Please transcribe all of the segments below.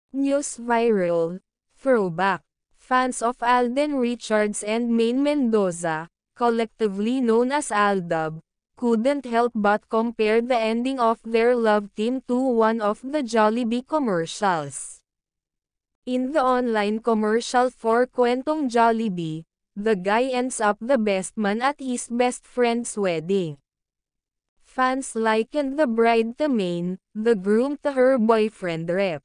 News viral. Throwback. Fans of Alden Richards and Maine Mendoza, collectively known as Aldab, couldn't help but compare the ending of their love team to one of the Jollibee commercials. In the online commercial for Kwentong Jollibee, the guy ends up the best man at his best friend's wedding. Fans likened the bride to Maine, the groom to her boyfriend Rep.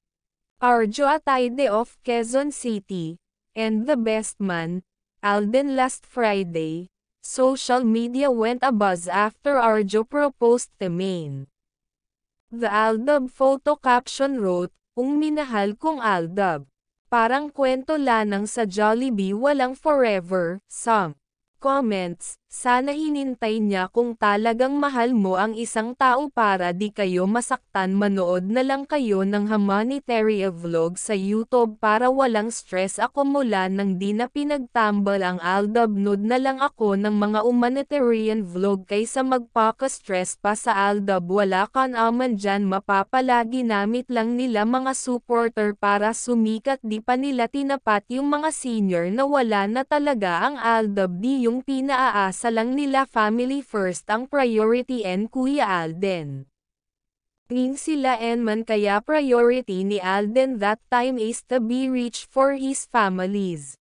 Arjo Ataide of Quezon City, and the best man, Alden last Friday. Social media went abuzz after Arjo proposed to Maine. The Aldab photo caption wrote, "Ung minahal kong Aldab. Parang kwento lanang sa Jollibee walang forever." Some comments, sana hinintay niya kung talagang mahal mo ang isang tao para di kayo masaktan, manood na lang kayo ng humanitarian vlog sa YouTube para walang stress. Ako mula nang di na pinagtambal ang Aldab, nood na lang ako ng mga humanitarian vlog kaysa magpaka-stress pa sa Aldab. Wala ka naman dyan, mapapalagi namit lang nila mga supporter para sumikat, di pa nila tinapat yung mga senior na wala na talaga ang Aldab, di yung pinaaasa lang nila. Family first ang priority and Kuya Alden. Rin sila and man kaya priority ni Alden that time is to be rich for his families.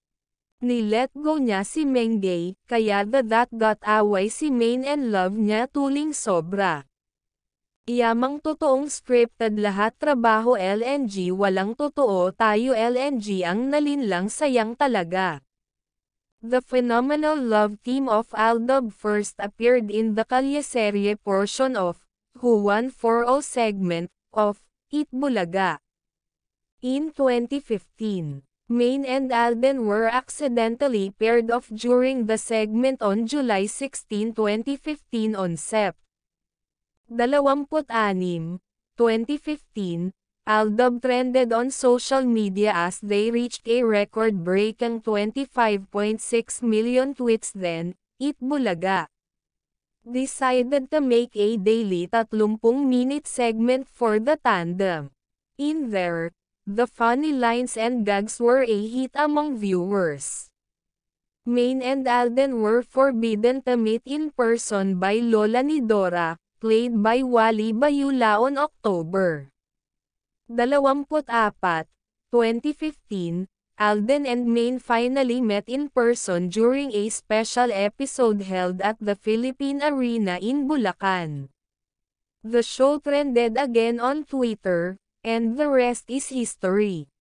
Ni-let go niya si Mengay, kaya that got away si Maine and love niya tuling sobra. Iyamang totoong scripted lahat trabaho LNG, walang totoo tayo LNG ang nalinlang, sayang talaga. The phenomenal love team of Aldab first appeared in the Kalyeserye portion of Who 140 segment of Eat Bulaga in 2015. Maine and Alden were accidentally paired off during the segment on July 16, 2015 on Sep. 26, 2015. Aldab trended on social media as they reached a record-breaking 25.6 million tweets. Then, Eat Bulaga decided to make a daily 30-minute segment for the tandem. In there, the funny lines and gags were a hit among viewers. Maine and Alden were forbidden to meet in person by Lola ni Dora, played by Wally Bayula on October 24, 2015, Alden and Maine finally met in person during a special episode held at the Philippine Arena in Bulacan. The show trended again on Twitter, and the rest is history.